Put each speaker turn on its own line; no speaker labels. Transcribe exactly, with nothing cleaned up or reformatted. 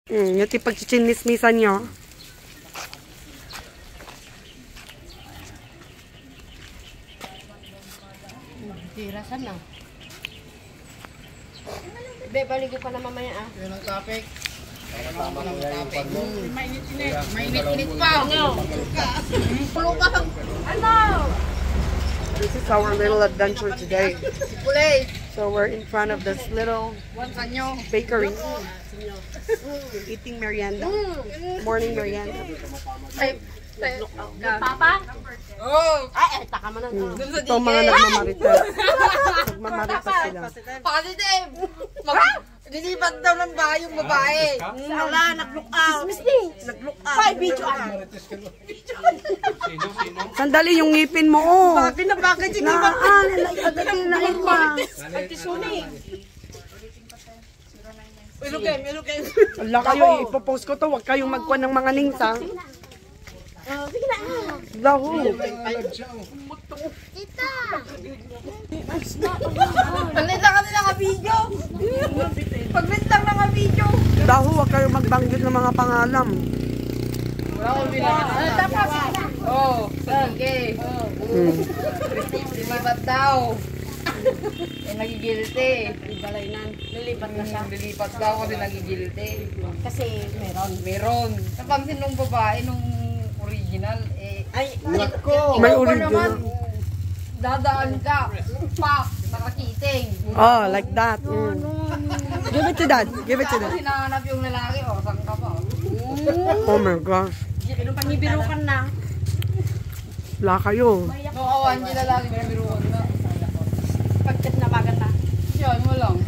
Hmm, yung tipag chichinismisan nyo.
Tirasan na. Be, baligo pa na mamaya ah.
Yan ang topic.
Tama lang yung topic.
Mainit-init. Mainit-init pa. Pulo ka.
Ano?
This is our little adventure today.
Kulay.
So we're in front of this little
Kanyo.
bakery. Eating merienda. Morning merienda.
Ay,
Papa?
oh.
Ay, ay, taka mo na.
Hmm. Ito mga nagmamarites. Nagmamarites sila.
Positive. Mag Dilipat daw ng bahay yung babae. Wala, nag-look out. Nag-look out. Ay, video out.
Sandali yung ngipin mo, oh.
Bakit na bakit? Sige,
Na, ah, agad na irma.
Ay, tisuni. Ilukin, ilukin.
Wala kayo, ipopost ko to. Huwag kayong magkuhan ng mga links, ha.
Oh, sige na.
Lahu.
Tita.
Palit lang kami ng video. Paglit lang ng video.
Lahu, huwag kayong magbanggit ng mga pangalan.
Wala akong bilang.
Tapos.
Oh, sige.
Hmm.
Lilipat daw. Eh, nagigilty.
Balay na. Lilipat na siya.
Lilipat daw kasi nagigilty.
Kasi meron.
Meron. Napansin nung babae nung original, eh,
Ay,
ko.
May original.
Dadaan ka. Pa, nakakiting.
Oh, like that. Mm. Give it to dad. Give it to dad.
Tapos hinahanap yung lalaki, oh, saan ka pa?
Oh my gosh.
Panibirukan na.
Wala kayo.
Nung awan, yung lalaki, binubiruan na.
Pagkat na bagat na.
Yan mo lang.